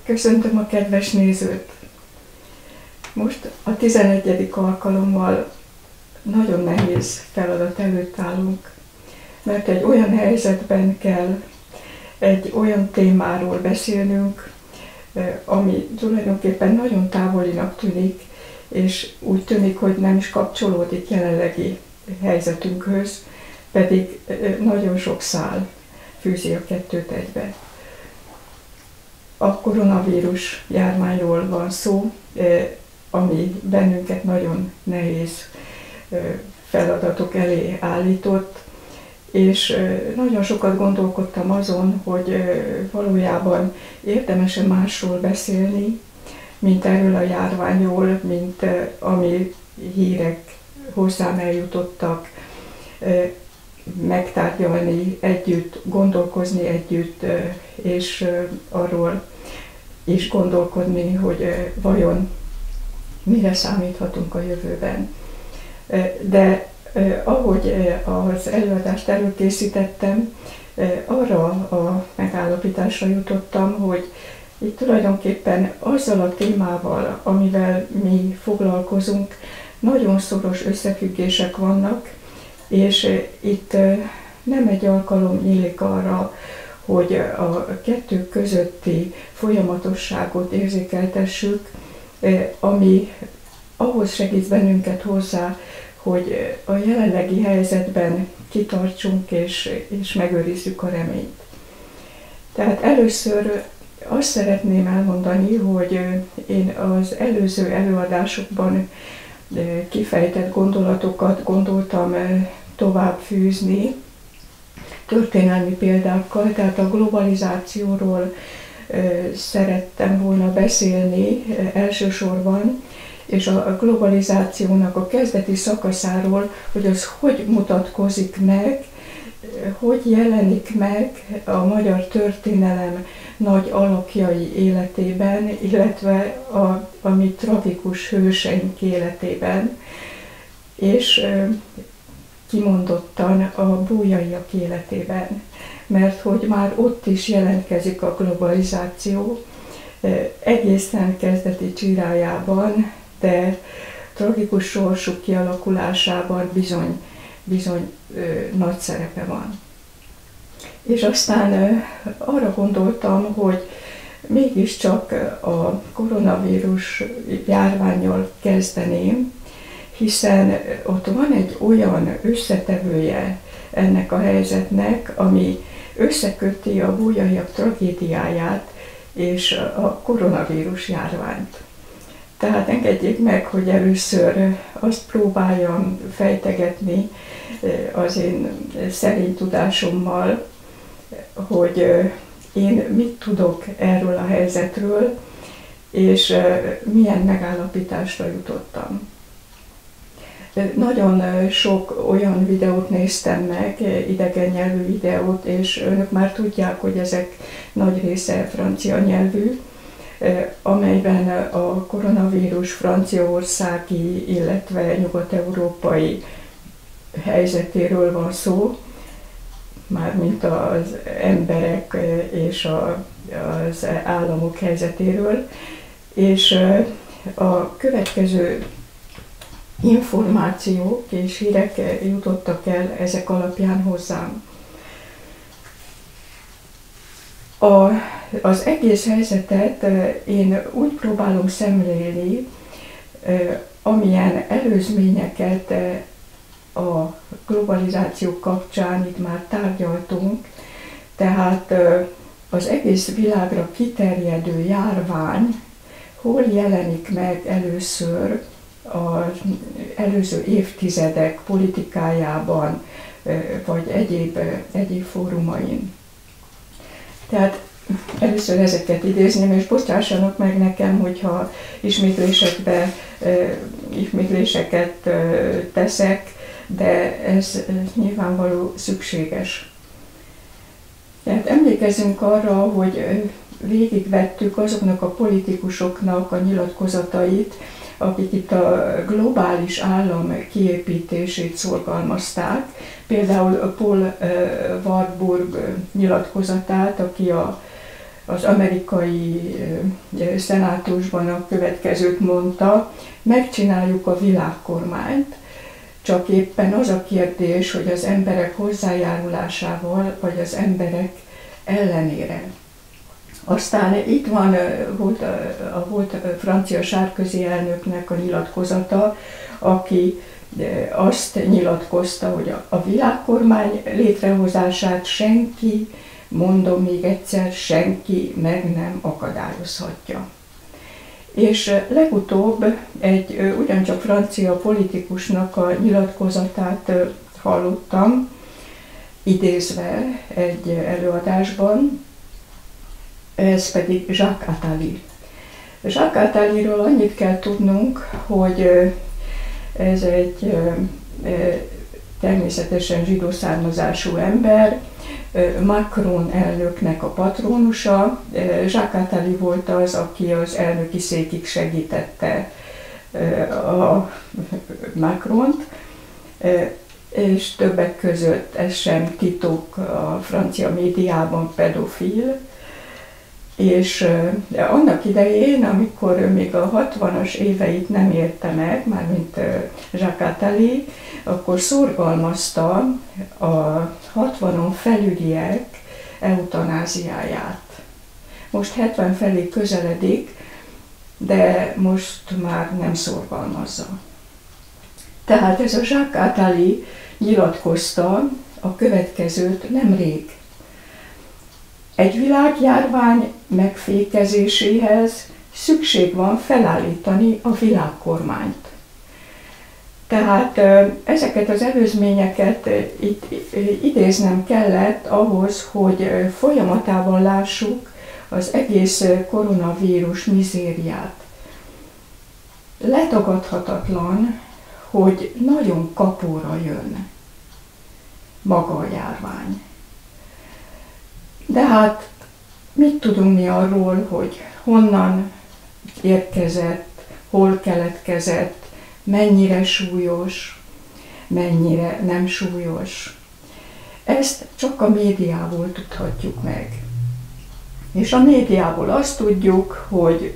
Köszöntöm a kedves nézőt! Most a 11. alkalommal nagyon nehéz feladat előtt állunk, mert egy olyan helyzetben kell egy olyan témáról beszélnünk, ami tulajdonképpen nagyon távolinak tűnik, és úgy tűnik, hogy nem is kapcsolódik jelenlegi helyzetünkhöz, pedig nagyon sok szál fűzi a kettőt egybe. A koronavírus járványról van szó, ami bennünket nagyon nehéz feladatok elé állított, és nagyon sokat gondolkodtam azon, hogy valójában érdemes-e másról beszélni, mint erről a járványról, mint ami hírek hozzám eljutottak, megtárgyalni együtt, gondolkozni együtt, és arról is gondolkodni, hogy vajon mire számíthatunk a jövőben. De ahogy az előadást előkészítettem, arra a megállapításra jutottam, hogy itt tulajdonképpen azzal a témával, amivel mi foglalkozunk, nagyon szoros összefüggések vannak, és itt nem egy alkalom nyílik arra, hogy a kettő közötti folyamatosságot érzékeltessük, ami ahhoz segít bennünket hozzá, hogy a jelenlegi helyzetben kitartsunk és megőrizzük a reményt. Tehát először azt szeretném elmondani, hogy én az előző előadásokban kifejtett gondolatokat gondoltam tovább fűzni történelmi példákkal, tehát a globalizációról szerettem volna beszélni elsősorban, és a globalizációnak a kezdeti szakaszáról, hogy az hogy mutatkozik meg, hogy jelenik meg a magyar történelem nagy alakjai életében, illetve a mi tragikus hőseink életében, és kimondottan a bújaiak életében, mert hogy már ott is jelentkezik a globalizáció, egészen kezdeti csirájában, de tragikus sorsuk kialakulásában bizony nagy szerepe van. És aztán arra gondoltam, hogy mégiscsak a koronavírus járvánnyal kezdeném, hiszen ott van egy olyan összetevője ennek a helyzetnek, ami összeköti a bújaiak tragédiáját és a koronavírus járványt. Tehát engedjék meg, hogy először azt próbáljam fejtegetni az én szerény tudásommal, hogy én mit tudok erről a helyzetről, és milyen megállapításra jutottam. Nagyon sok olyan videót néztem meg, idegen nyelvű videót, és önök már tudják, hogy ezek nagy része francia nyelvű, amelyben a koronavírus franciaországi, illetve nyugat-európai helyzetéről van szó, mármint az emberek és az államok helyzetéről, és a következő információk és hírek jutottak el ezek alapján hozzám. Az egész helyzetet én úgy próbálom szemlélni, amilyen előzményeket a globalizáció kapcsán itt már tárgyaltunk, tehát az egész világra kiterjedő járvány hol jelenik meg először az előző évtizedek politikájában, vagy egyéb fórumain. Tehát először ezeket idézném, és bocsássanak meg nekem, hogyha ismétléseket teszek, de ez nyilvánvaló szükséges. Tehát emlékezzünk arra, hogy végigvettük azoknak a politikusoknak a nyilatkozatait, akik itt a globális állam kiépítését szorgalmazták. Például Paul Warburg nyilatkozatát, aki a az amerikai szenátusban a következőt mondta: megcsináljuk a világkormányt, csak éppen az a kérdés, hogy az emberek hozzájárulásával, vagy az emberek ellenére. Aztán itt van volt a francia Sarkozy elnöknek a nyilatkozata, aki azt nyilatkozta, hogy a világkormány létrehozását senki, mondom még egyszer, senki meg nem akadályozhatja. És legutóbb egy ugyancsak francia politikusnak a nyilatkozatát hallottam, idézve egy előadásban, ez pedig Jacques Attali. Jacques Attaliról annyit kell tudnunk, hogy ez egy természetesen zsidó származású ember, Macron elnöknek a patrónusa. Jacques Attali volt az, aki az elnöki székig segítette a Macront, és többek között, ez sem titok, a francia médiában pedofil, és annak idején, amikor még a 60-as éveit nem érte meg, mármint Jacques Attali, akkor szorgalmazta a 60-on felüliek eutanáziáját. Most 70 felé közeledik, de most már nem szorgalmazza. Tehát ez a Jacques Attali nyilatkozta a következőt nemrég. Egy világjárvány megfékezéséhez szükség van felállítani a világkormányt. Tehát ezeket az előzményeket itt idéznem kellett ahhoz, hogy folyamatában lássuk az egész koronavírus mizériát. Letagadhatatlan, hogy nagyon kapóra jön maga a járvány. De hát mit tudunk mi arról, hogy honnan érkezett, hol keletkezett, mennyire súlyos, mennyire nem súlyos. Ezt csak a médiából tudhatjuk meg. És a médiából azt tudjuk, hogy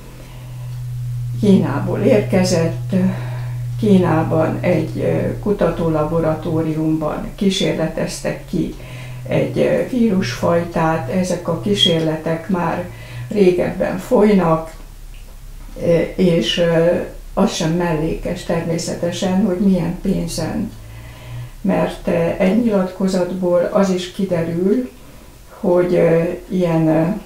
Kínából érkezett, Kínában egy kutatólaboratóriumban kísérleteztek ki egy vírusfajtát, ezek a kísérletek már régebben folynak, és az sem mellékes természetesen, hogy milyen pénzen. Mert egy nyilatkozatból az is kiderül, hogy ilyen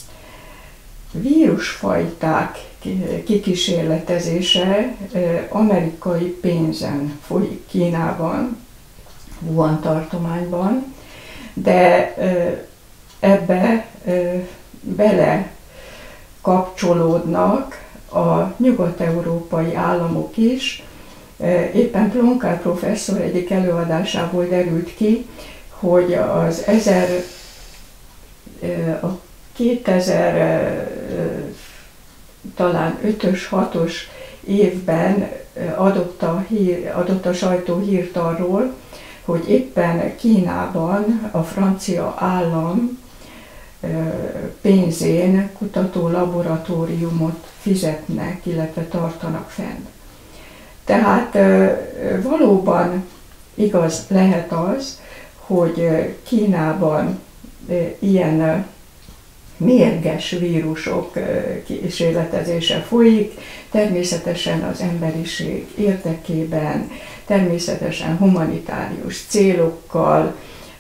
vírusfajták kikísérletezése amerikai pénzen folyik Kínában, Wuhan tartományban, de ebbe bele kapcsolódnak a nyugat-európai államok is. Éppen Plonkár professzor egyik előadásából derült ki, hogy az 2000 talán 5-ös, 6-os évben adott a sajtó hírt arról, hogy éppen Kínában a francia állam pénzén kutató laboratóriumot fizetnek, illetve tartanak fenn. Tehát valóban igaz lehet az, hogy Kínában ilyen mérges vírusok kísérletezése folyik, természetesen az emberiség érdekében, természetesen humanitárius célokkal,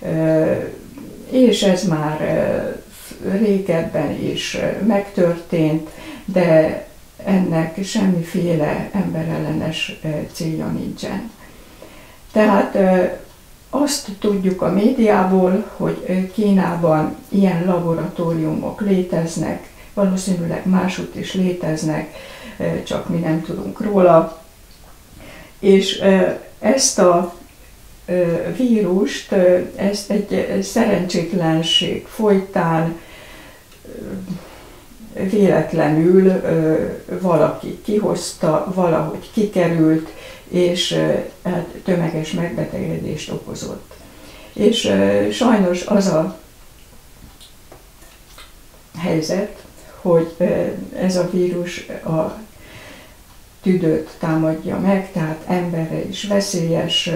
és ez már régebben is megtörtént, de ennek semmiféle emberellenes célja nincsen. Tehát azt tudjuk a médiából, hogy Kínában ilyen laboratóriumok léteznek, valószínűleg másút is léteznek, csak mi nem tudunk róla. És ezt a vírust, ezt egy szerencsétlenség folytán véletlenül valaki kihozta, valahogy kikerült, és tömeges megbetegedést okozott. És sajnos az a helyzet, hogy ez a vírus a tüdőt támadja meg, tehát emberre is veszélyes,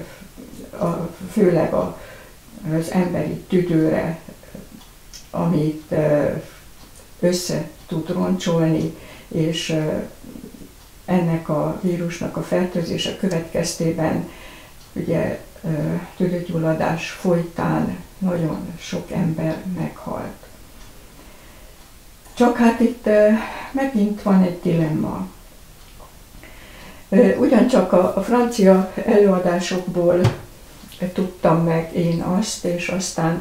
főleg az emberi tüdőre, amit össze tud roncsolni, és ennek a vírusnak a fertőzése következtében ugye tüdőgyulladás folytán nagyon sok ember meghalt. Csak hát itt megint van egy dilemma. Ugyancsak a francia előadásokból tudtam meg én azt, és aztán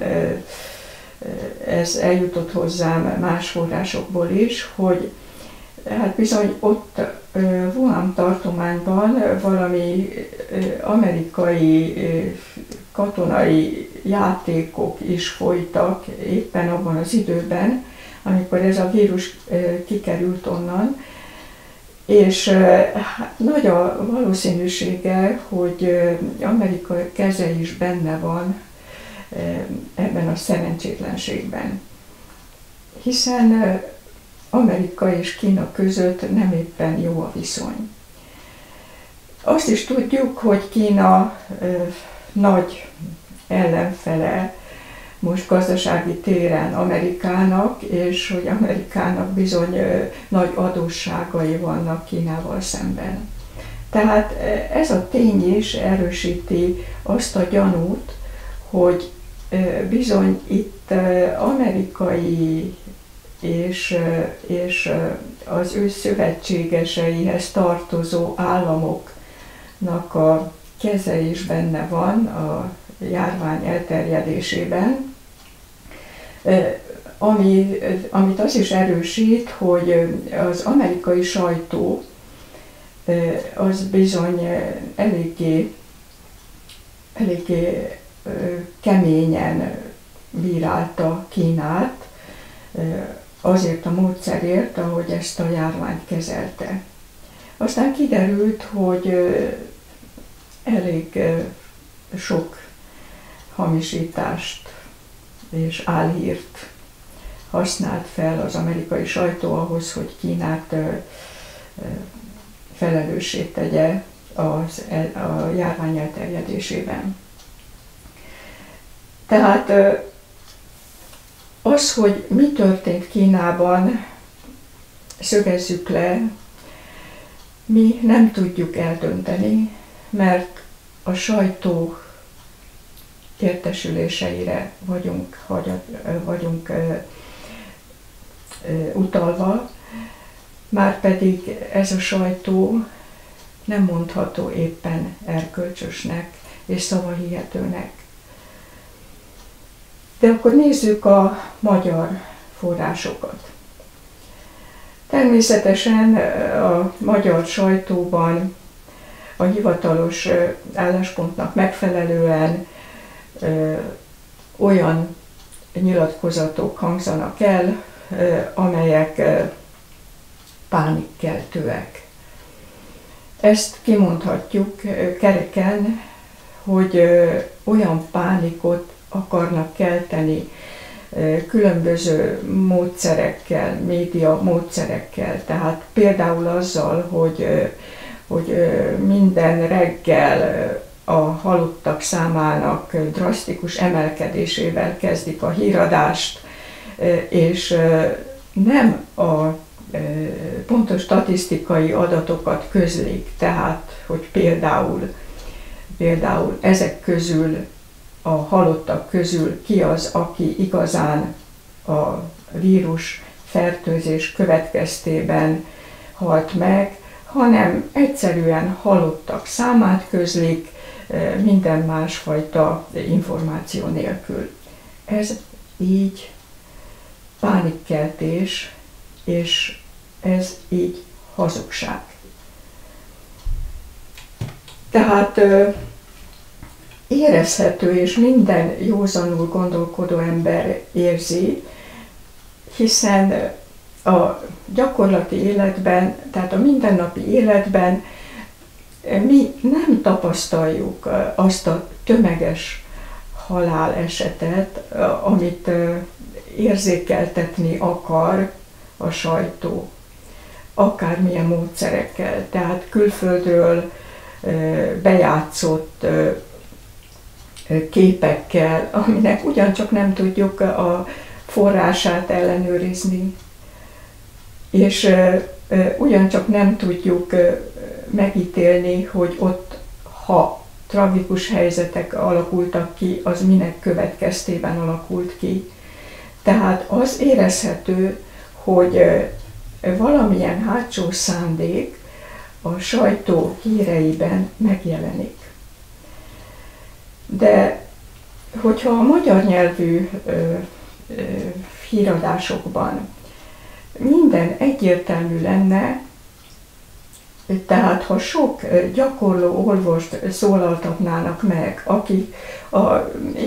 ez eljutott hozzám más forrásokból is, hogy hát bizony ott Wuhan tartományban valami amerikai katonai játékok is folytak éppen abban az időben, amikor ez a vírus kikerült onnan, és nagy a valószínűsége, hogy Amerika keze is benne van ebben a szerencsétlenségben. Hiszen Amerika és Kína között nem éppen jó a viszony. Azt is tudjuk, hogy Kína nagy ellenfele most gazdasági téren Amerikának, és hogy Amerikának bizony nagy adósságai vannak Kínával szemben. Tehát ez a tény is erősíti azt a gyanút, hogy bizony itt amerikai és az ő szövetségeseihez tartozó államoknak a keze is benne van a járvány elterjedésében, amit az is erősít, hogy az amerikai sajtó az bizony eléggé keményen bírálta Kínát azért a módszerért, ahogy ezt a járványt kezelte. Aztán kiderült, hogy elég sok hamisítást és álhírt használt fel az amerikai sajtó ahhoz, hogy Kínát felelőssé tegye a járvány elterjedésében. Tehát az, hogy mi történt Kínában, szögezzük le, mi nem tudjuk eldönteni, mert a sajtó értesüléseire vagyunk utalva, márpedig ez a sajtó nem mondható éppen erkölcsösnek és szavahihetőnek. De akkor nézzük a magyar forrásokat. Természetesen a magyar sajtóban a hivatalos álláspontnak megfelelően olyan nyilatkozatok hangzanak el, amelyek pánikkeltőek. Ezt kimondhatjuk kereken, hogy olyan pánikot akarnak kelteni különböző módszerekkel, média módszerekkel, tehát például azzal, hogy minden reggel a halottak számának drasztikus emelkedésével kezdik a híradást, és nem a pontos statisztikai adatokat közlik, tehát hogy például ezek közül, a halottak közül ki az, aki igazán a vírus fertőzés következtében halt meg, hanem egyszerűen halottak számát közlik, minden másfajta információ nélkül. Ez így pánikkeltés, és ez így hazugság. Tehát érezhető, és minden józanul gondolkodó ember érzi, hiszen a gyakorlati életben, tehát a mindennapi életben mi nem tapasztaljuk azt a tömeges halálesetet, amit érzékeltetni akar a sajtó, akármilyen módszerekkel, tehát külföldről bejátszott képekkel, aminek ugyancsak nem tudjuk a forrását ellenőrizni, és ugyancsak nem tudjuk megítélni, hogy ott, ha tragikus helyzetek alakultak ki, az minek következtében alakult ki. Tehát az érezhető, hogy valamilyen hátsó szándék a sajtó híreiben megjelenik. De hogyha a magyar nyelvű híradásokban minden egyértelmű lenne, tehát ha sok gyakorló orvost szólaltatnának meg, akik a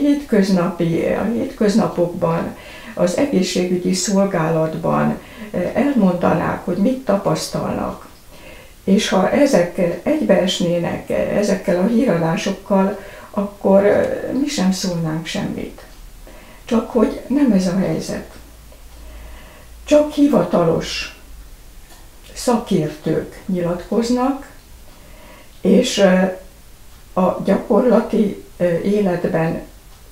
hétköznapokban, az egészségügyi szolgálatban elmondanák, hogy mit tapasztalnak, és ha ezek egybeesnének ezekkel a híradásokkal, akkor mi sem szólnánk semmit. Csak hogy nem ez a helyzet. Csak hivatalos szakértők nyilatkoznak, és a gyakorlati életben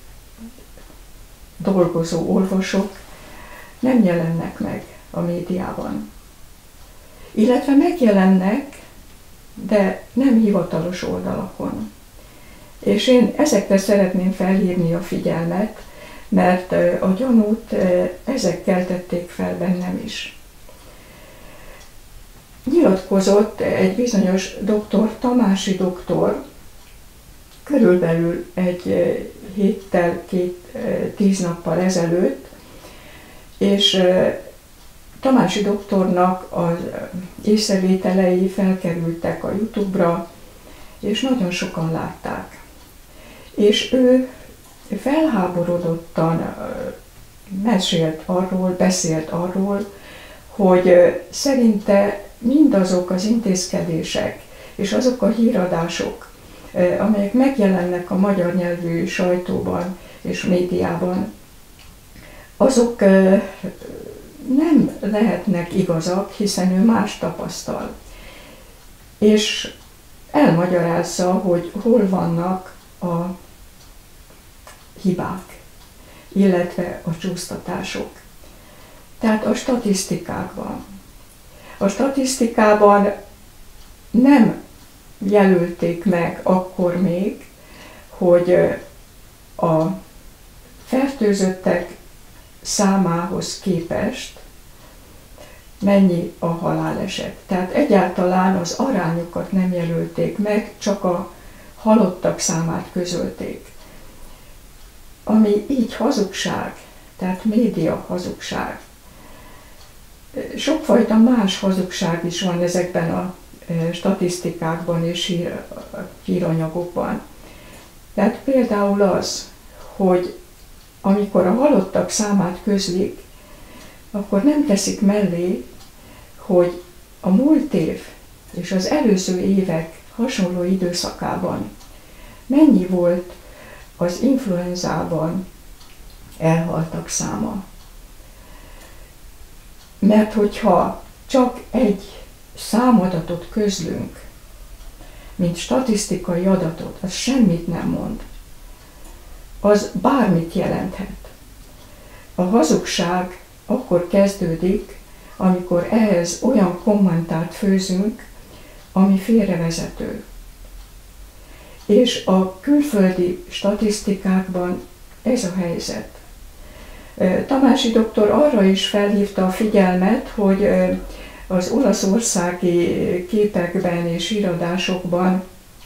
dolgozó orvosok nem jelennek meg a médiában. Illetve megjelennek, de nem hivatalos oldalakon. És én ezekre szeretném felhívni a figyelmet, mert a gyanút ezek keltették fel bennem is. Nyilatkozott egy bizonyos doktor, Tamási doktor, körülbelül egy héttel, 10 nappal ezelőtt, és Tamási doktornak az észrevételei felkerültek a YouTube-ra, és nagyon sokan látták. És ő felháborodottan beszélt arról, hogy szerinte mindazok az intézkedések és azok a híradások, amelyek megjelennek a magyar nyelvű sajtóban és médiában, azok nem lehetnek igazak, hiszen ő más tapasztal. És elmagyarázza, hogy hol vannak a hibák, illetve a csúsztatások. Tehát a statisztikákban. A statisztikában nem jelölték meg akkor még, hogy a fertőzöttek számához képest mennyi a haláleset. Tehát egyáltalán az arányokat nem jelölték meg, csak a halottak számát közölték. Ami így hazugság, tehát média hazugság. Sokfajta más hazugság is van ezekben a statisztikákban és híranyagokban. Tehát például az, hogy amikor a halottak számát közlik, akkor nem teszik mellé, hogy a múlt év és az előző évek hasonló időszakában mennyi volt az influenzában elhaltak száma. Mert hogyha csak egy számadatot közlünk, mint statisztikai adatot, az semmit nem mond. Az bármit jelenthet. A hazugság akkor kezdődik, amikor ehhez olyan kommentárt főzünk, ami félrevezető. És a külföldi statisztikákban ez a helyzet. Tamási doktor arra is felhívta a figyelmet, hogy az olaszországi képekben és híradásokban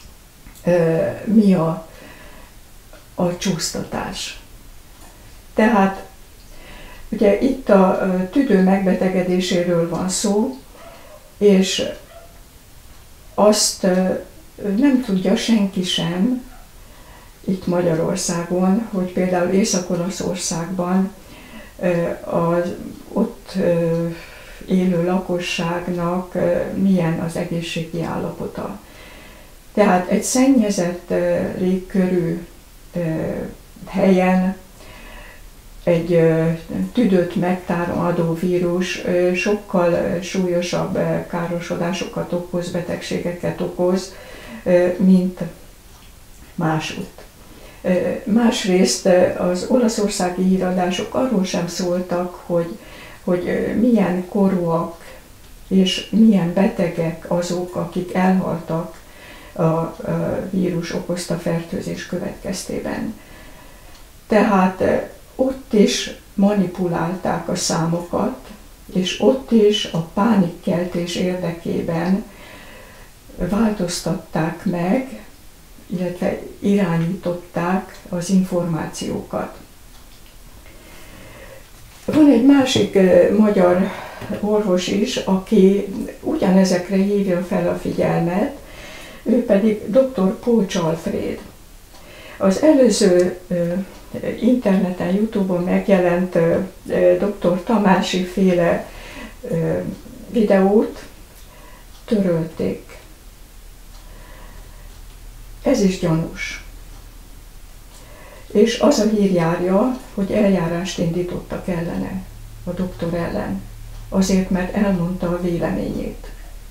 mi a csúsztatás. Tehát ugye itt a tüdő megbetegedéséről van szó, és azt nem tudja senki sem itt Magyarországon, hogy például Észak-Olaszországban az ott élő lakosságnak milyen az egészségi állapota. Tehát egy szennyezett légkörű helyen egy tüdőt megtámadó vírus sokkal súlyosabb károsodásokat okoz, betegségeket okoz, mint másutt. Másrészt az olaszországi híradások arról sem szóltak, hogy milyen korúak és milyen betegek azok, akik elhaltak a vírus okozta fertőzés következtében. Tehát ott is manipulálták a számokat, és ott is a pánikkeltés érdekében változtatták meg, illetve irányították az információkat. Van egy másik magyar orvos is, aki ugyanezekre hívja fel a figyelmet, ő pedig dr. Pócs Alfréd. Az előző interneten, YouTube-on megjelent dr. Tamási féle videót törölték. Ez is gyanús. És az a hír járja, hogy eljárást indítottak ellene, a doktor ellen, azért, mert elmondta a véleményét.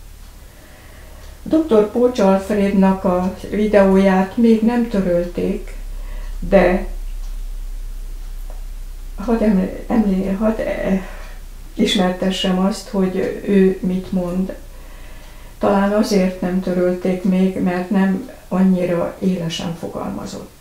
Dr. Pócs Alfrédnak a videóját még nem törölték, de hadd ismertessem azt, hogy ő mit mond. Talán azért nem törölték még, mert nem annyira élesen fogalmazott.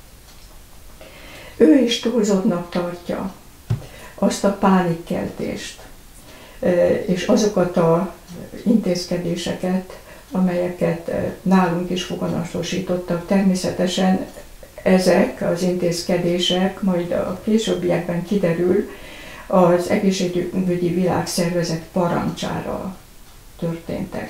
Ő is túlzottnak tartja azt a pánikkeltést, és azokat az intézkedéseket, amelyeket nálunk is foganatosítottak. Természetesen ezek az intézkedések, majd a későbbiekben kiderül, az Egészségügyi Világszervezet parancsára történtek.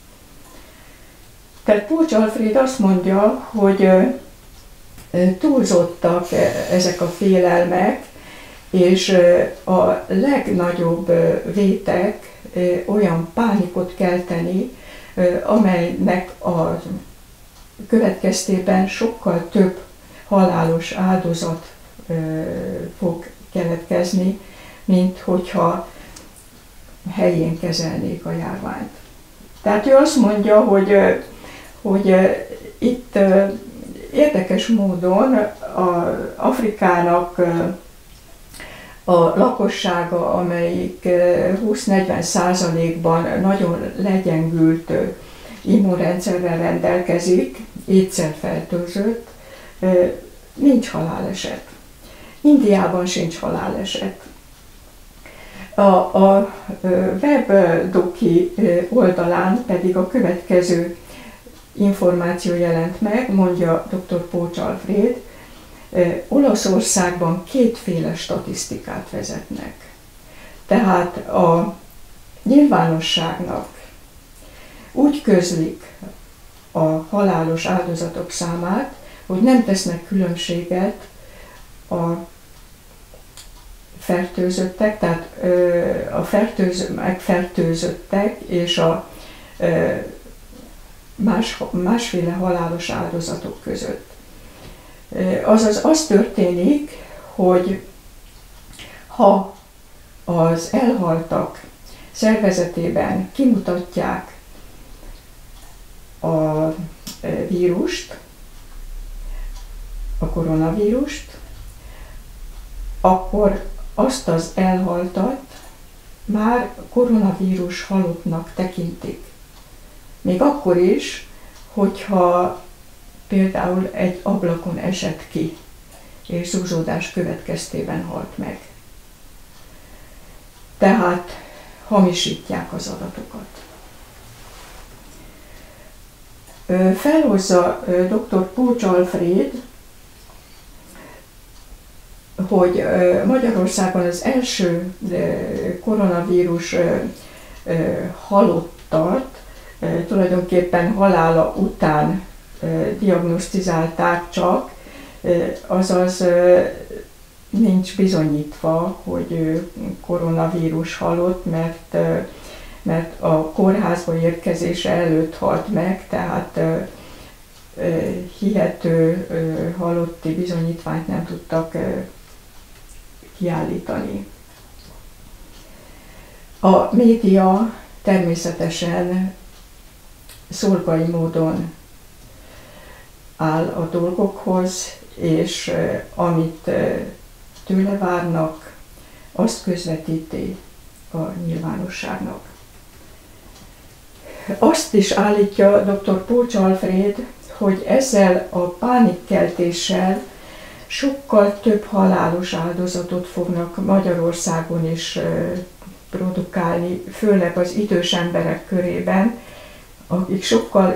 Tehát Pócs Alfréd azt mondja, hogy túlzottak ezek a félelmek, és a legnagyobb vétek olyan pánikot kelteni, amelynek a következtében sokkal több halálos áldozat fog keletkezni, mint hogyha helyén kezelnék a járványt. Tehát ő azt mondja, hogy itt érdekes módon Afrikának a lakossága, amelyik 20-40%-ban nagyon legyengült immunrendszerrel rendelkezik, étszerfertőzött, nincs haláleset. Indiában sincs haláleset. A WebDoki oldalán pedig a következő információ jelent meg, mondja dr. Pócs Alfréd, Olaszországban kétféle statisztikát vezetnek. Tehát a nyilvánosságnak úgy közlik a halálos áldozatok számát, hogy nem tesznek különbséget a fertőzöttek, tehát a megfertőzöttek és a másféle halálos áldozatok között. Azaz az történik, hogy ha az elhaltak szervezetében kimutatják a vírust, a koronavírust, akkor azt az elhaltat már koronavírus halottnak tekintik. Még akkor is, hogyha például egy ablakon esett ki, és zúzódás következtében halt meg. Tehát hamisítják az adatokat. Felhozza dr. Pócs Alfréd, hogy Magyarországon az első koronavírus halottat tulajdonképpen halála után diagnosztizálták csak, azaz nincs bizonyítva, hogy koronavírus halott, mert a kórházba érkezése előtt halt meg, tehát hihető halotti bizonyítványt nem tudtak kiállítani. A média természetesen szolgai módon áll a dolgokhoz, és amit tőle várnak, azt közvetíti a nyilvánosságnak. Azt is állítja dr. Pócs Alfréd, hogy ezzel a pánikkeltéssel sokkal több halálos áldozatot fognak Magyarországon is produkálni, főleg az idős emberek körében, akik sokkal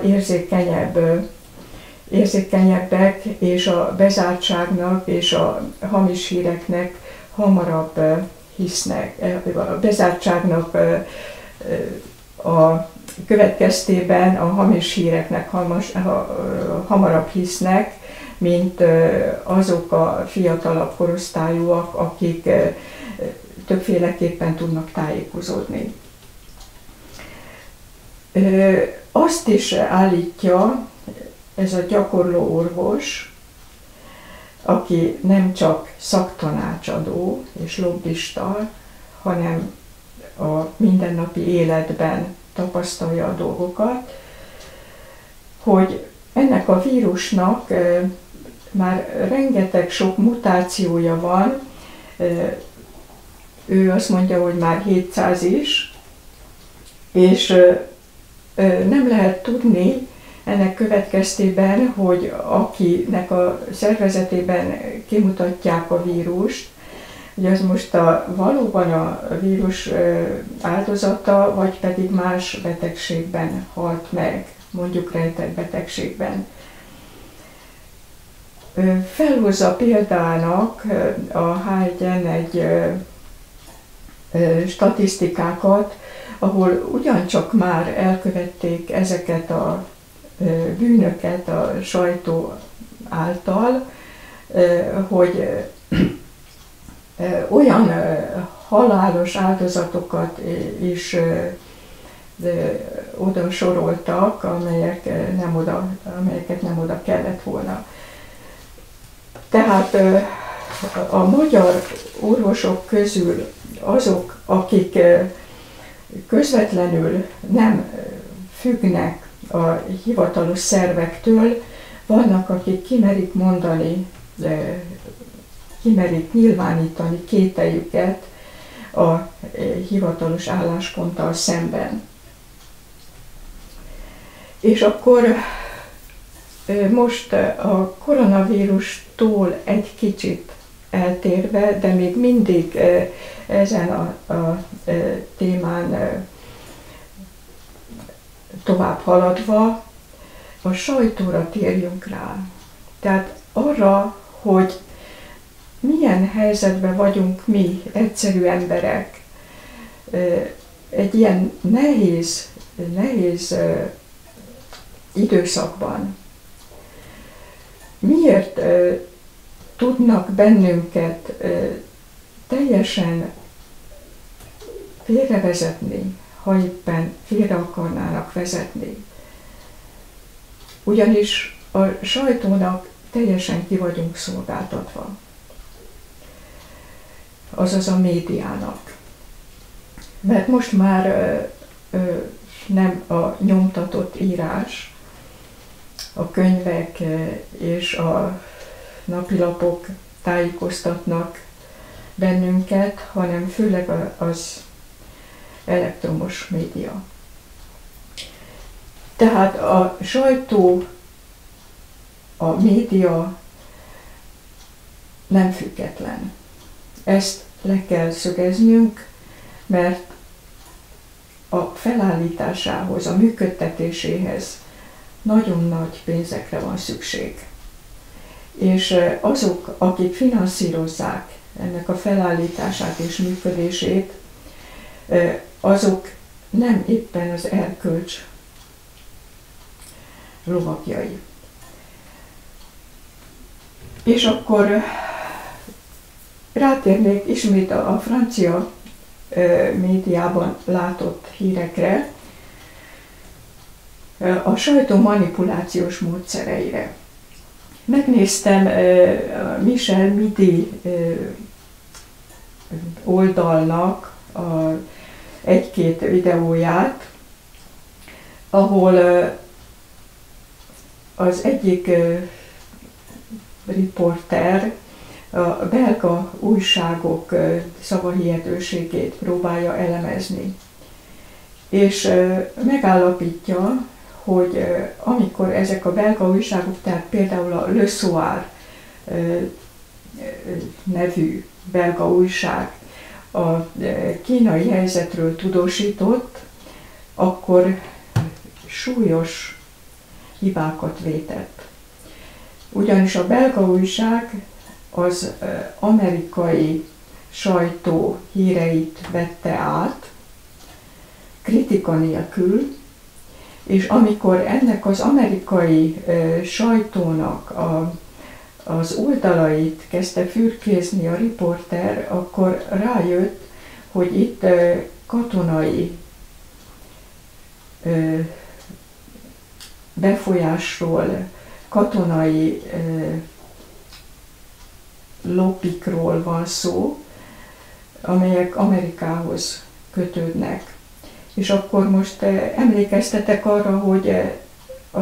érzékenyebbek, és a bezártságnak és a hamis híreknek hamarabb hisznek. A bezártságnak a következtében a hamis híreknek hamarabb hisznek, mint azok a fiatalabb korosztályúak, akik többféleképpen tudnak tájékozódni. Azt is állítja ez a gyakorló orvos, aki nem csak szaktanácsadó és lobbista, hanem a mindennapi életben tapasztalja a dolgokat, hogy ennek a vírusnak már rengeteg sok mutációja van. Ő azt mondja, hogy már 700 is, és nem lehet tudni ennek következtében, hogy akinek a szervezetében kimutatják a vírust, hogy az most valóban a vírus áldozata, vagy pedig más betegségben halt meg, mondjuk rejtett betegségben. Felhozza példának a H1N1 statisztikákat, ahol ugyancsak már elkövették ezeket a bűnöket a sajtó által, hogy olyan halálos áldozatokat is oda soroltak, amelyeket nem oda kellett volna. Tehát a magyar orvosok közül azok, akik közvetlenül nem függnek a hivatalos szervektől, vannak, akik kimerik mondani, kimerik nyilvánítani kételyüket a hivatalos állásponttal szemben. És akkor most a koronavírustól egy kicsit eltérve, de még mindig ezen a témán tovább haladva, a sajtóra térjünk rá. Tehát arra, hogy milyen helyzetben vagyunk mi, egyszerű emberek, egy ilyen nehéz időszakban. Miért tudnak bennünket teljesen félrevezetni, ha éppen félre akarnának vezetni? Ugyanis a sajtónak teljesen ki vagyunk szolgáltatva. Azaz a médiának. Mert most már nem a nyomtatott írás, a könyvek és a napilapok tájékoztatnak bennünket, hanem főleg az elektromos média. Tehát a sajtó, a média nem független. Ezt le kell szögeznünk, mert a felállításához, a működtetéséhez nagyon nagy pénzekre van szükség. És azok, akik finanszírozzák ennek a felállítását és működését, azok nem éppen az erkölcs lovagjai. És akkor rátérnék ismét a francia médiában látott hírekre, a sajtó manipulációs módszereire. Megnéztem Michel Midi oldalnak egy-két videóját, ahol az egyik riporter a belga újságok szavahihetőségét próbálja elemezni. És megállapítja, hogy amikor ezek a belga újságok, tehát például a Le Soir nevű belga újság a kínai helyzetről tudósított, akkor súlyos hibákat vétett. Ugyanis a belga újság az amerikai sajtó híreit vette át, kritika nélkül, és amikor ennek az amerikai sajtónak az oldalait kezdte fürkézni a riporter, akkor rájött, hogy itt katonai befolyásról, katonai lobbikról van szó, amelyek Amerikához kötődnek. És akkor most emlékeztetek arra, hogy a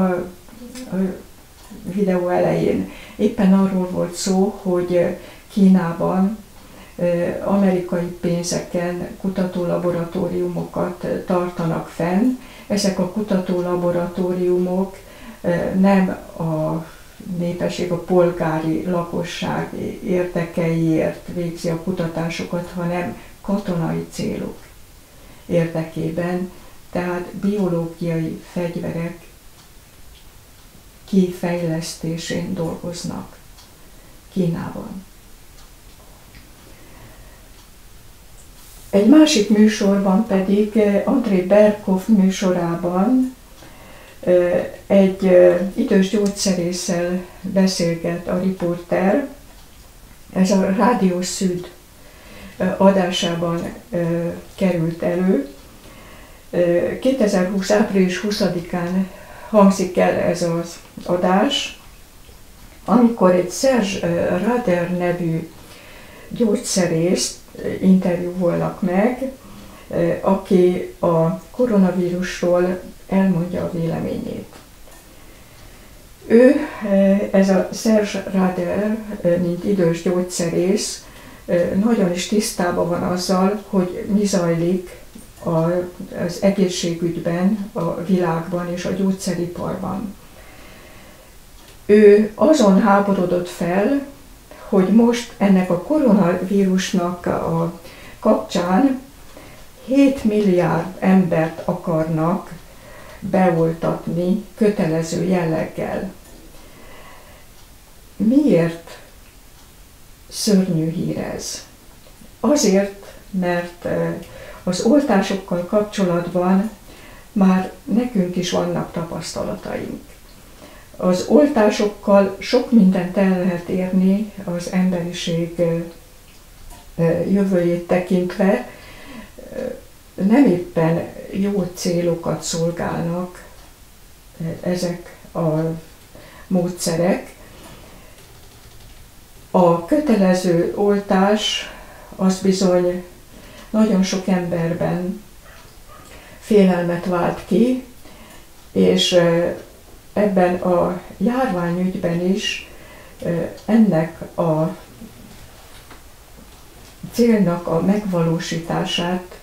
videó elején éppen arról volt szó, hogy Kínában amerikai pénzeken kutatólaboratóriumokat tartanak fenn. Ezek a kutatólaboratóriumok nem a népesség, a polgári lakosság érdekeiért végzi a kutatásokat, hanem katonai célok érdekében, tehát biológiai fegyverek kifejlesztésén dolgoznak Kínában. Egy másik műsorban pedig, André Berkoff műsorában egy idős gyógyszerésszel beszélget a riporter. Ez a Rádió Szüd adásában került elő. 2020. április 20-án hangzik el ez az adás, amikor egy Serge Rader nevű gyógyszerészt interjúvolnak meg, aki a koronavírusról elmondja a véleményét. Ő, ez a Serge Rader, mint idős gyógyszerész, nagyon is tisztában van azzal, hogy mi zajlik az egészségügyben, a világban és a gyógyszeriparban. Ő azon háborodott fel, hogy most ennek a koronavírusnak a kapcsán 7 milliárd embert akarnak beoltatni kötelező jelleggel. Miért szörnyű hír ez? Azért, mert az oltásokkal kapcsolatban már nekünk is vannak tapasztalataink. Az oltásokkal sok mindent el lehet érni az emberiség jövőjét tekintve, nem éppen jó célokat szolgálnak ezek a módszerek. A kötelező oltás az bizony nagyon sok emberben félelmet vált ki, és ebben a járványügyben is ennek a célnak a megvalósítását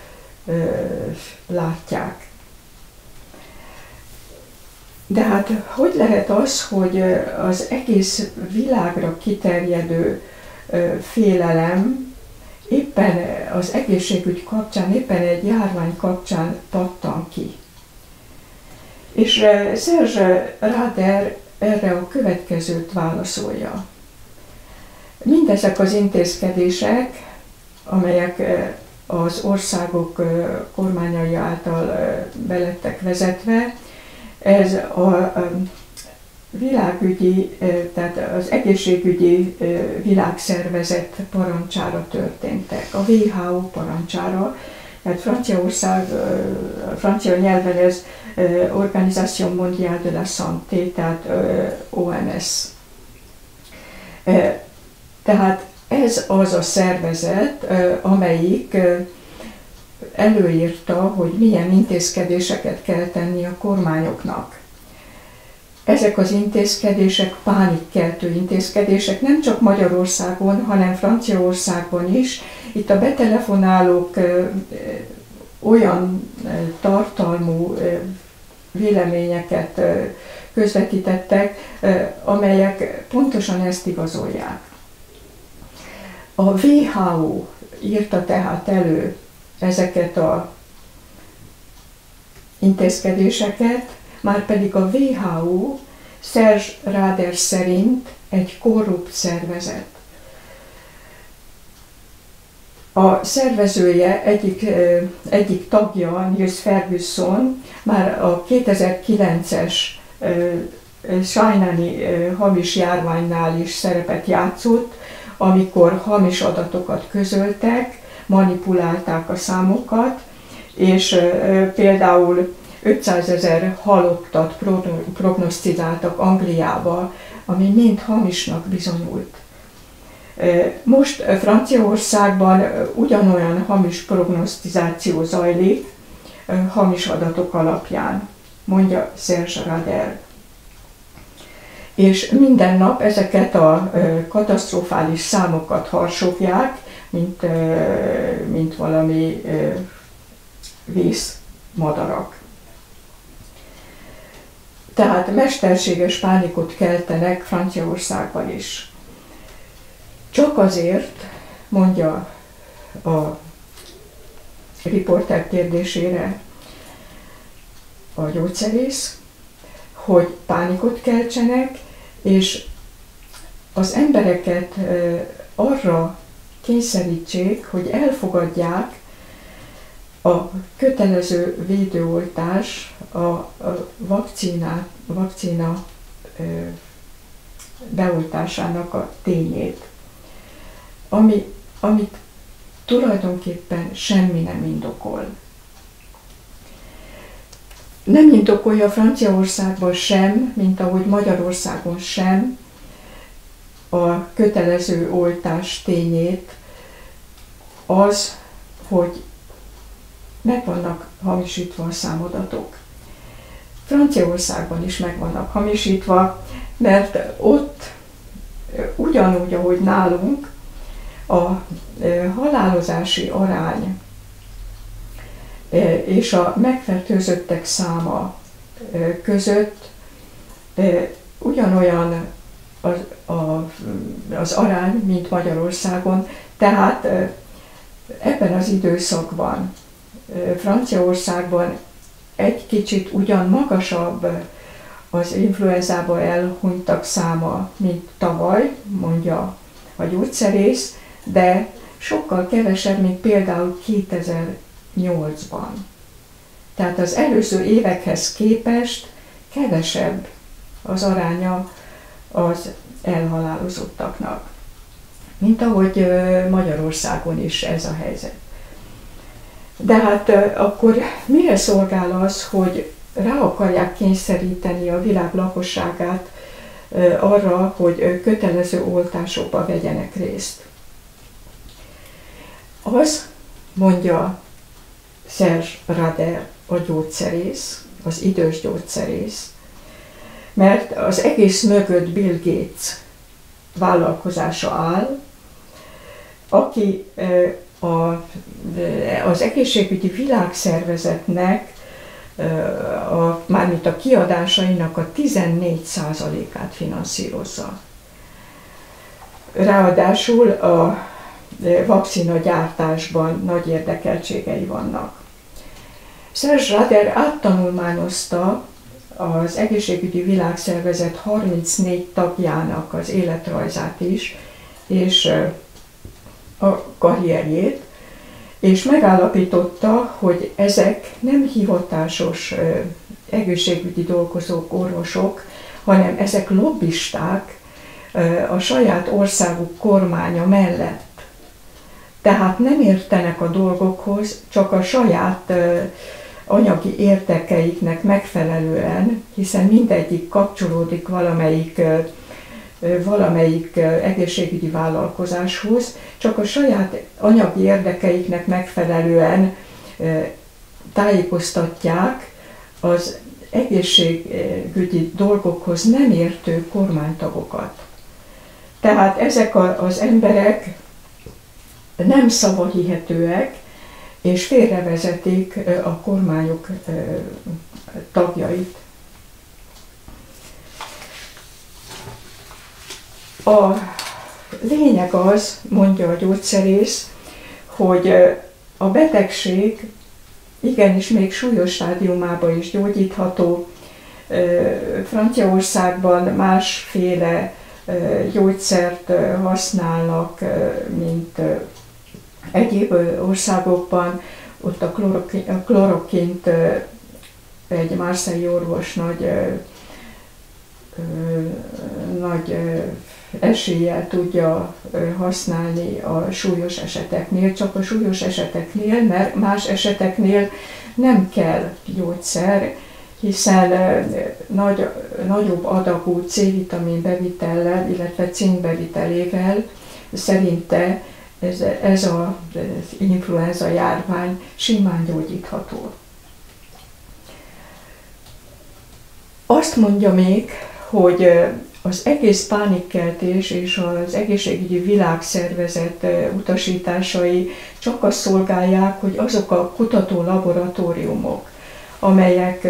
látják. De hát hogy lehet az, hogy az egész világra kiterjedő félelem éppen az egészségügy kapcsán, éppen egy járvány kapcsán pattan ki? És Serge Rader erre a következőt válaszolja. Mindezek az intézkedések, amelyek az országok kormányai által belettek vezetve, ez a világügyi, tehát az egészségügyi világszervezet parancsára történtek, a WHO parancsára, tehát Franciaország, francia nyelven ez Organisation Mondiale de la Santé, tehát OMS. Tehát ez az a szervezet, amelyik előírta, hogy milyen intézkedéseket kell tenni a kormányoknak. Ezek az intézkedések pánikkeltő intézkedések, nem csak Magyarországon, hanem Franciaországban is. Itt a betelefonálók olyan tartalmú véleményeket közvetítettek, amelyek pontosan ezt igazolják. A WHO írta tehát elő ezeket az intézkedéseket, márpedig a WHO Serge Rader szerint egy korrupt szervezet. A szervezője, egyik tagja, Niels Ferguson, már a 2009-es sajnáni hamis járványnál is szerepet játszott, amikor hamis adatokat közöltek, manipulálták a számokat, és például 500 000 halottat prognosztizáltak Angliába, ami mind hamisnak bizonyult. Most Franciaországban ugyanolyan hamis prognosztizáció zajlik, hamis adatok alapján, mondja Serge Rader. És minden nap ezeket a katasztrofális számokat harsogják, mint valami vészmadarak. Tehát mesterséges pánikot keltenek Franciaországban is. Csak azért, mondja a riporter kérdésére a gyógyszerész, hogy pánikot keltsenek, és az embereket arra kényszerítsék, hogy elfogadják a kötelező védőoltás, a vakcína beoltásának a tényét, amit tulajdonképpen semmi nem indokol. Nem indokolja Franciaországban sem, mint ahogy Magyarországon sem, a kötelező oltás tényét az, hogy meg vannak hamisítva a számadatok. Franciaországban is meg vannak hamisítva, mert ott ugyanúgy, ahogy nálunk, a halálozási arány és a megfertőzöttek száma között ugyanolyan az arány, mint Magyarországon, tehát ebben az időszakban Franciaországban egy kicsit ugyan magasabb az influenzába elhunytak száma, mint tavaly, mondja a gyógyszerész, de sokkal kevesebb, mint például 2008-ban. Tehát az előző évekhez képest kevesebb az aránya az elhalálozottaknak, mint ahogy Magyarországon is ez a helyzet. De hát akkor mire szolgál az, hogy rá akarják kényszeríteni a világ lakosságát arra, hogy kötelező oltásokba vegyenek részt? Az, mondja Serge Rader, a gyógyszerész, az idős gyógyszerész, mert az egész mögött Bill Gates vállalkozása áll, aki az egészségügyi világszervezetnek, mármint a kiadásainak a 14%-át finanszírozza. Ráadásul a vakcina gyártásban nagy érdekeltségei vannak. Serge Rader áttanulmányozta az egészségügyi világszervezet 34 tagjának az életrajzát is, és a karrierjét, és megállapította, hogy ezek nem hivatásos egészségügyi dolgozók, orvosok, hanem ezek lobbisták a saját országuk kormánya mellett. Tehát nem értenek a dolgokhoz, csak a saját anyagi érdekeiknek megfelelően, hiszen mindegyik kapcsolódik valamelyik valamelyik egészségügyi vállalkozáshoz, csak a saját anyagi érdekeiknek megfelelően tájékoztatják az egészségügyi dolgokhoz nem értő kormánytagokat. Tehát ezek az emberek nem szavahihetőek, és félrevezetik a kormányok tagjait. A lényeg az, mondja a gyógyszerész, hogy a betegség igenis még súlyos stádiumában is gyógyítható. Franciaországban másféle gyógyszert használnak, mint egyéb országokban. Ott a klorokint egy marseille orvos nagy eséllyel tudja használni a súlyos eseteknél, csak a súlyos eseteknél, mert más eseteknél nem kell gyógyszer, hiszen nagyobb adagú C-vitamin bevitellel, illetve cink bevitelével szerinte ez az influenza járvány simán gyógyítható. Azt mondja még, hogy az egész pánikkeltés és az egészségügyi világszervezet utasításai csak azt szolgálják, hogy azok a kutató laboratóriumok, amelyek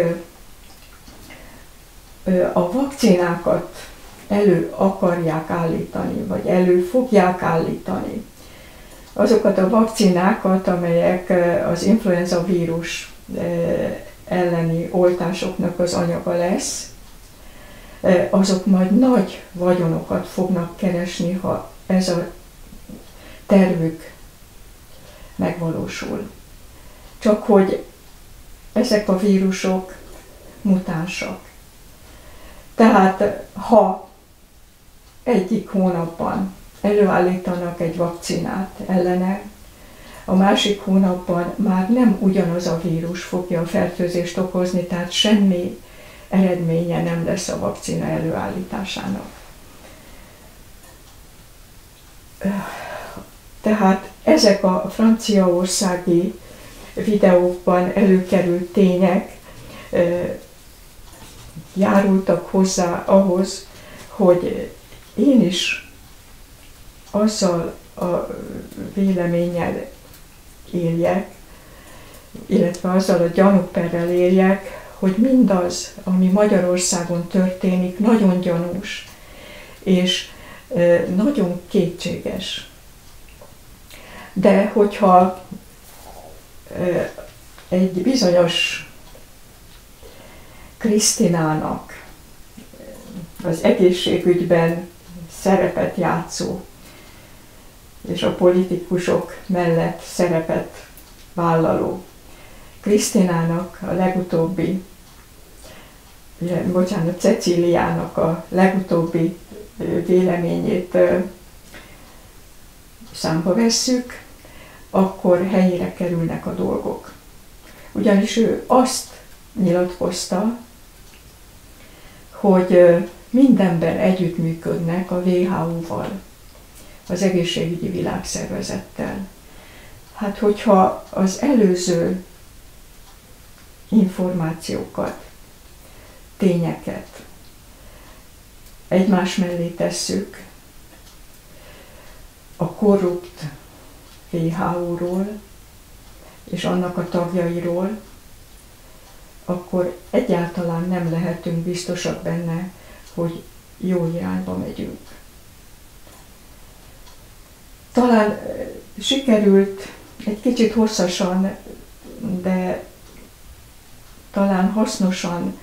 a vakcinákat elő akarják állítani, vagy elő fogják állítani, azokat a vakcinákat, amelyek az influenza vírus elleni oltásoknak az anyaga lesz, azok majd nagy vagyonokat fognak keresni, ha ez a tervük megvalósul. Csak hogy ezek a vírusok mutánsak. Tehát ha egyik hónapban előállítanak egy vakcinát ellene, a másik hónapban már nem ugyanaz a vírus fogja a fertőzést okozni, tehát semmi eredménye nem lesz a vakcina előállításának. Tehát ezek a franciaországi videókban előkerült tények járultak hozzá ahhoz, hogy én is azzal a véleménnyel éljek, illetve azzal a gyanúperrel éljek, hogy mindaz, ami Magyarországon történik, nagyon gyanús, és nagyon kétséges. De hogyha egy bizonyos Krisztinának az egészségügyben szerepet játszó, és a politikusok mellett szerepet vállaló Krisztinának a legutóbbi, Cecíliának a legutóbbi véleményét számba vesszük, akkor helyére kerülnek a dolgok. Ugyanis ő azt nyilatkozta, hogy mindenben együttműködnek a WHO-val, az Egészségügyi Világszervezettel. Hát, hogyha az előző információkat, tényeket egymás mellé tesszük, a korrupt WHO-ról és annak a tagjairól, akkor egyáltalán nem lehetünk biztosak benne, hogy jó irányba megyünk. Talán sikerült egy kicsit hosszasan, de talán hasznosan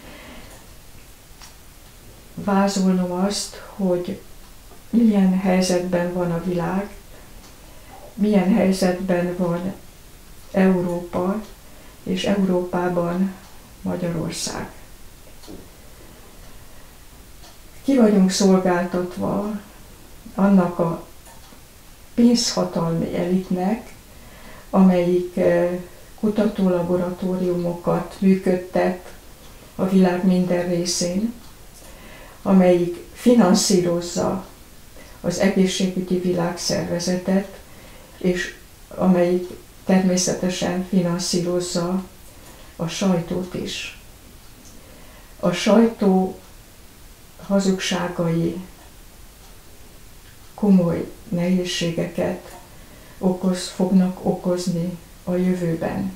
vázolnom azt, hogy milyen helyzetben van a világ, milyen helyzetben van Európa, és Európában Magyarország. Ki vagyunk szolgáltatva annak a pénzhatalmi elitnek, amelyik kutatólaboratóriumokat működtet a világ minden részén, amelyik finanszírozza az egészségügyi világszervezetet, és amelyik természetesen finanszírozza a sajtót is. A sajtó hazugságai komoly nehézségeket fognak okozni a jövőben.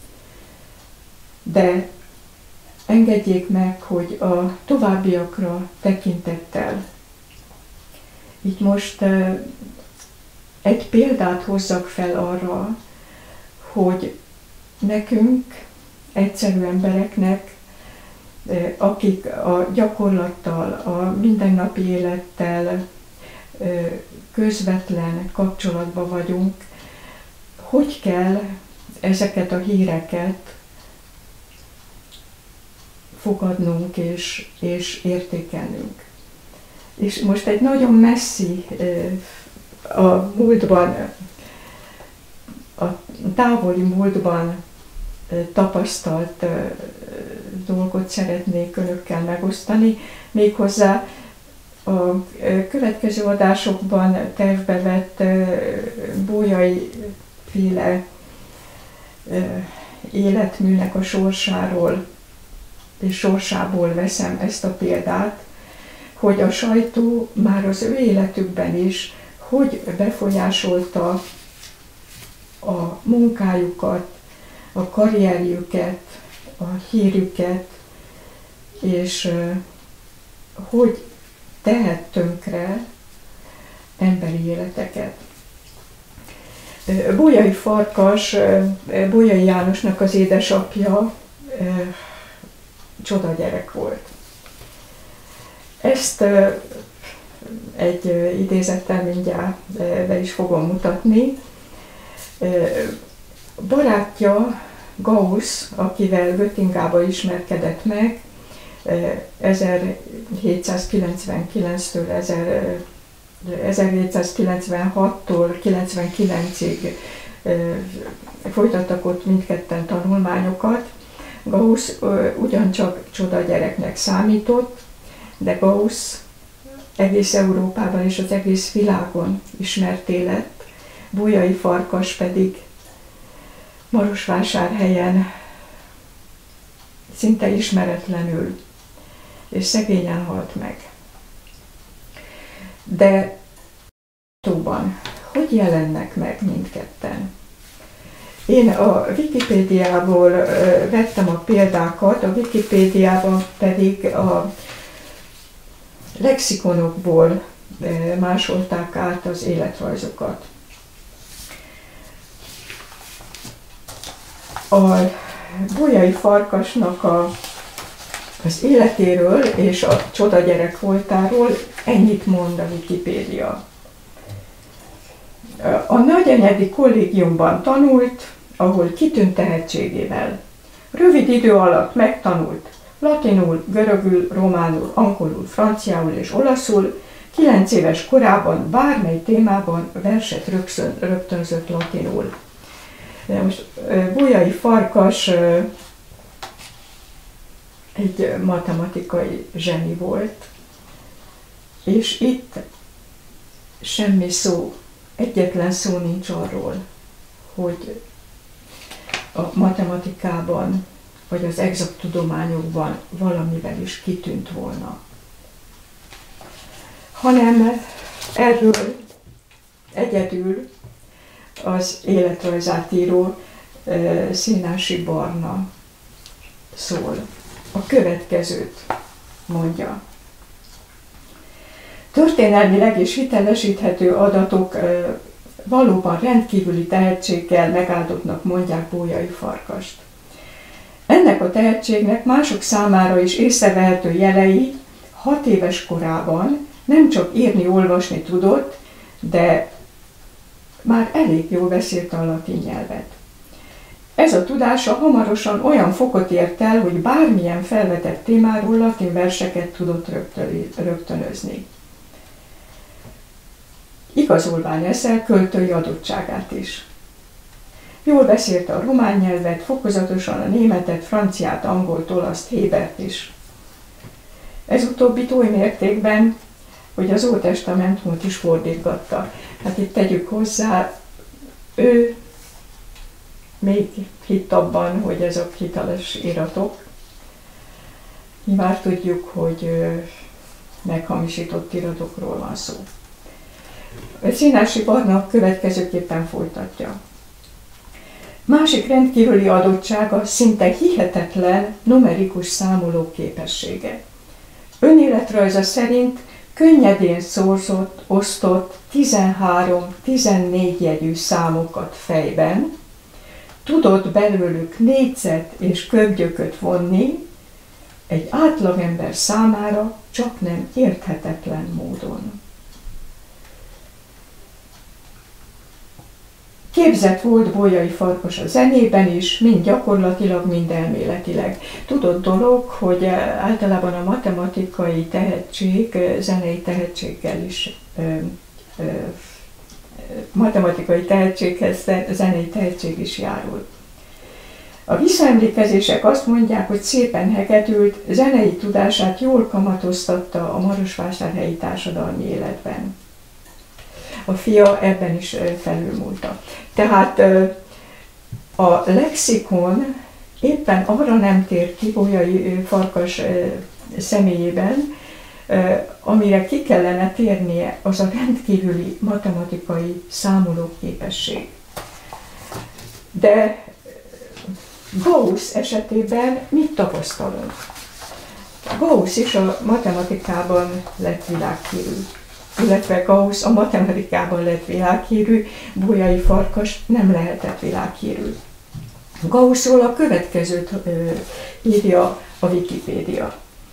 De engedjék meg, hogy a továbbiakra tekintettel itt most egy példát hozzak fel arra, hogy nekünk, egyszerű embereknek, akik a gyakorlattal, a mindennapi élettel közvetlen kapcsolatban vagyunk, hogy kell ezeket a híreket fogadnunk és értékelnünk. És most egy nagyon messzi, a múltban, a távoli múltban tapasztalt dolgot szeretnék önökkel megosztani, méghozzá a következő adásokban tervbe vett Bolyai-féle életműnek a sorsáról és sorsából veszem ezt a példát, hogy a sajtó már az ő életükben is hogy befolyásolta a munkájukat, a karrierjüket, a hírüket, és hogy tehet tönkre emberi életeket. Bolyai Farkas, Bolyai Jánosnak az édesapja csodagyerek volt. Ezt egy idézettel mindjárt be is fogom mutatni. Barátja Gauss, akivel Göttingába ismerkedett meg, 1799-től 1796-tól 99-ig folytattak ott mindketten tanulmányokat. Gauss ugyancsak csodagyereknek számított, de Gauss egész Európában és az egész világon ismertté lett, Bolyai Farkas pedig Marosvásárhelyen szinte ismeretlenül és szegényen halt meg. De tóban hogy jelennek meg mindketten? Én a Wikipédiából vettem a példákat, a Wikipédiában pedig a lexikonokból másolták át az életrajzokat. A Bolyai Farkasnak az életéről és a csodagyerek voltáról ennyit mond a Wikipédia. A Nagyenyedi Kollégiumban tanult, ahol kitűnt tehetségével. Rövid idő alatt megtanult latinul, görögül, románul, angolul, franciául és olaszul, 9 éves korában bármely témában verset rögtönzött latinul. De most Bolyai Farkas egy matematikai zseni volt, és itt semmi szó, egyetlen szó nincs arról, hogy a matematikában vagy az exakt tudományokban valamivel is kitűnt volna. Hanem erről egyedül az életrajzát író Szénási Barna szól. A következőt mondja. Történelmileg és hitelesíthető adatok valóban rendkívüli tehetséggel megáldottnak mondják Bolyai Farkast. Ennek a tehetségnek mások számára is észrevehető jelei 6 éves korában nem csak írni-olvasni tudott, de már elég jól beszélte a latin nyelvet. Ez a tudása hamarosan olyan fokot ért el, hogy bármilyen felvetett témáról latin verseket tudott rögtönözni. Igazolván ezzel költői adottságát is. Jól beszélte a román nyelvet, fokozatosan a németet, franciát, angolt, olaszt, hébert is. Ez utóbbit oly mértékben, hogy az Ótestamentumot is fordítgatta. Hát itt tegyük hozzá, ő még hitt abban, hogy ezek hiteles iratok. Mi már tudjuk, hogy meghamisított iratokról van szó. Szinási Barna következőképpen folytatja. Másik rendkívüli adottsága szinte hihetetlen numerikus számoló képessége. Önéletrajza szerint könnyedén szorzott, osztott 13-14 jegyű számokat fejben, tudott belőlük négyzet és köbgyököt vonni, egy átlagember számára csak nem érthetetlen módon. Képzett volt Bolyai Farkas a zenében is, mind gyakorlatilag, mind elméletileg. Tudott dolog, hogy általában a matematikai tehetség zenei tehetséggel is, matematikai tehetséghez zenei tehetség is járul. A visszaemlékezések azt mondják, hogy szépen hegedült, zenei tudását jól kamatoztatta a marosvásárhelyi társadalmi életben. A fia ebben is felülmúlta. Tehát a lexikon éppen arra nem tér ki Bolyai Farkas személyében, amire ki kellene térnie, az a rendkívüli matematikai számolóképesség. De Gauss esetében mit tapasztalunk? Gauss is a matematikában lett világhírű, illetve Gauss a matematikában lett világhírű, Bolyai Farkas nem lehetett világhírű. Gaussról a következőt írja a Wikipédia.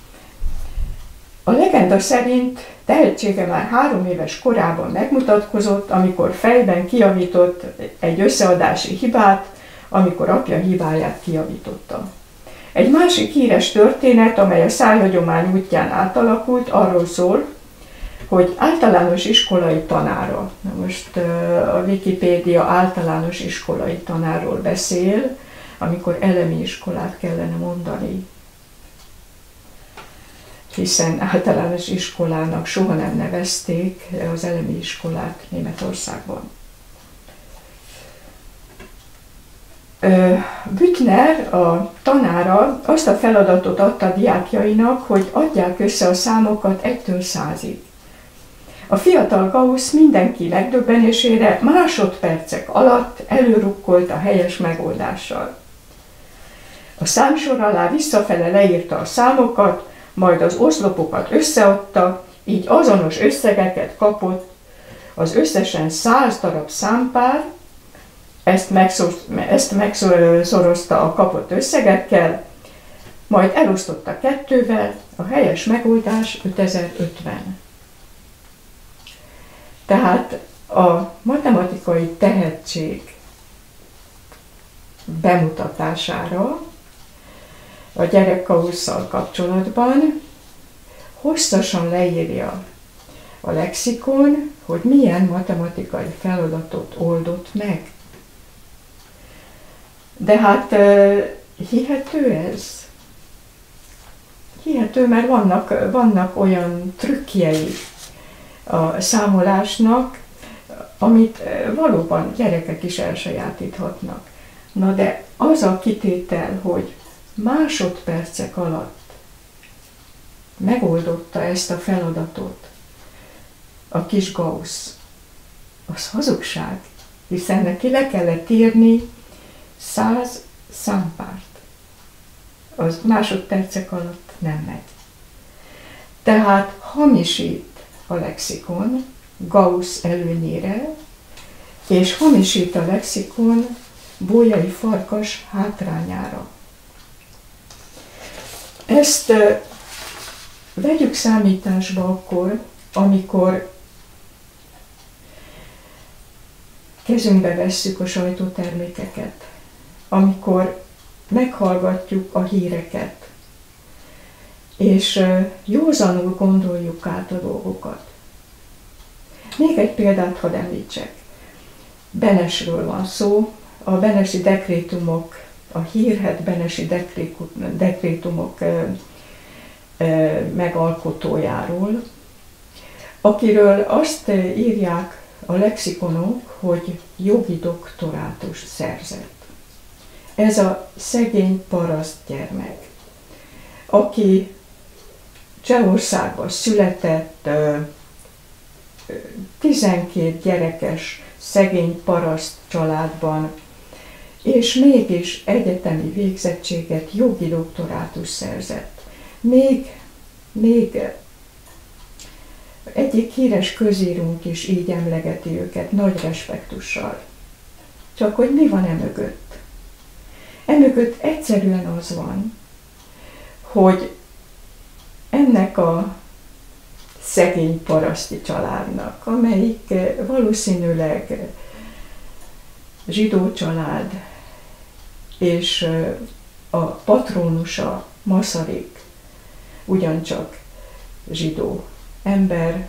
A legenda szerint tehetsége már 3 éves korában megmutatkozott, amikor fejben kijavított egy összeadási hibát, amikor apja hibáját kijavította. Egy másik híres történet, amely a szájhagyomány útján átalakult, arról szól, hogy általános iskolai tanára, na most a Wikipédia általános iskolai tanárról beszél, amikor elemi iskolát kellene mondani, hiszen általános iskolának soha nem nevezték az elemi iskolát Németországban. Büttner, a tanára azt a feladatot adta a diákjainak, hogy adják össze a számokat 1-től 100-ig. A fiatal Gauss mindenki megdöbbenésére másodpercek alatt előrukkolt a helyes megoldással. A számsor alá visszafele leírta a számokat, majd az oszlopokat összeadta, így azonos összegeket kapott az összesen 100 darab számpár, ezt megszorozta a kapott összegekkel, majd elosztotta 2-vel, a helyes megoldás 5050. Tehát a matematikai tehetség bemutatására a gyerek Gausszal kapcsolatban hosszasan leírja a lexikon, hogy milyen matematikai feladatot oldott meg. De hát hihető ez? Hihető, mert vannak olyan trükkjei a számolásnak, amit valóban gyerekek is elsajátíthatnak. Na de az a kitétel, hogy másodpercek alatt megoldotta ezt a feladatot a kis Gauss, az hazugság, hiszen neki le kellett írni 100 számpárt. Az másodpercek alatt nem megy. Tehát hamisít a lexikon Gauss előnyére, és hamisít a lexikon Bolyai Farkas hátrányára. Ezt vegyük számításba akkor, amikor kezünkbe vesszük a sajtótermékeket, amikor meghallgatjuk a híreket, és józanul gondoljuk át a dolgokat. Még egy példát hadd említsek. Benesről van szó, a benesi dekrétumok, a hírhedt benesi dekrétumok megalkotójáról, akiről azt írják a lexikonok, hogy jogi doktorátus szerzett. Ez a szegény paraszt gyermek, aki Csehországban született, 12 gyerekes szegény paraszt családban, és mégis egyetemi végzettséget, jogi doktorátus szerzett. Még egyik híres közírunk is így emlegeti őket, nagy respektussal. Csak hogy mi van emögött? Emögött egyszerűen az van, hogy ennek a szegény paraszti családnak, amelyik valószínűleg zsidó család, és a patrónusa Masaryk ugyancsak zsidó ember,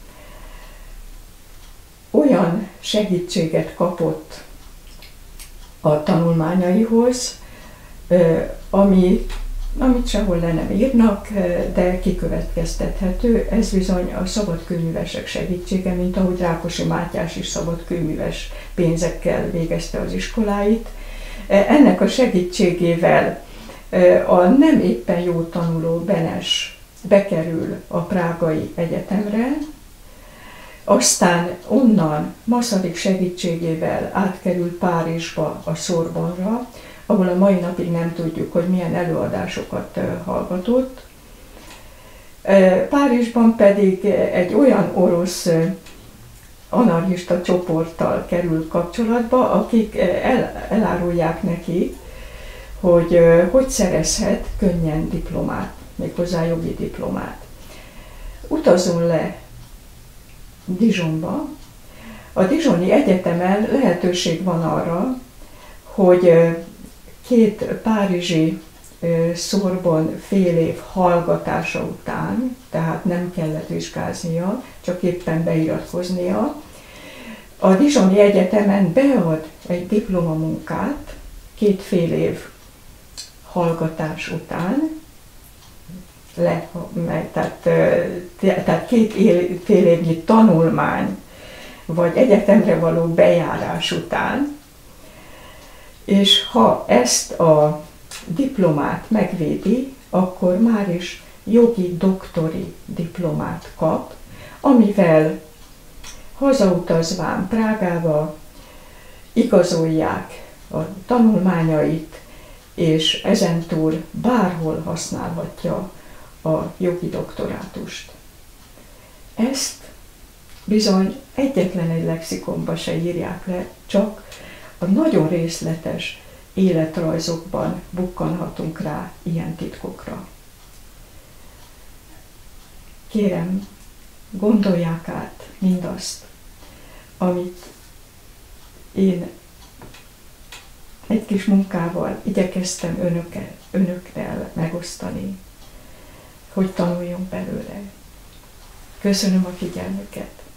olyan segítséget kapott a tanulmányaihoz, amit sehol le nem írnak, de kikövetkeztethető. Ez bizony a szabadkőművesek segítsége, mint ahogy Rákosi Mátyás is szabadkőműves pénzekkel végezte az iskoláit. Ennek a segítségével a nem éppen jó tanuló Benes bekerül a prágai egyetemre, aztán onnan Masaryk segítségével átkerül Párizsba, a Sorbonra, ahol a mai napig nem tudjuk, hogy milyen előadásokat hallgatott. Párizsban pedig egy olyan orosz anarchista csoporttal kerül kapcsolatba, akik elárulják neki, hogy szerezhet könnyen diplomát, méghozzá jogi diplomát. Utazunk le Dijonba. A Dijoni Egyetemen lehetőség van arra, hogy 2 párizsi Sorbonne fél év hallgatása után, tehát nem kellett vizsgáznia, csak éppen beiratkoznia, a Dijoni Egyetemen bead egy diplomamunkát 2 fél év hallgatás után, tehát 2 fél évnyi tanulmány, vagy egyetemre való bejárás után, és ha ezt a diplomát megvédi, akkor már is jogi doktori diplomát kap, amivel hazautazván Prágába igazolják a tanulmányait, és ezentúl bárhol használhatja a jogi doktorátust. Ezt bizony egyetlen egy lexikonba se írják le, csak a nagyon részletes életrajzokban bukkanhatunk rá ilyen titkokra. Kérem, gondolják át mindazt, amit én egy kis munkával igyekeztem önökkel megosztani, hogy tanuljunk belőle. Köszönöm a figyelmüket!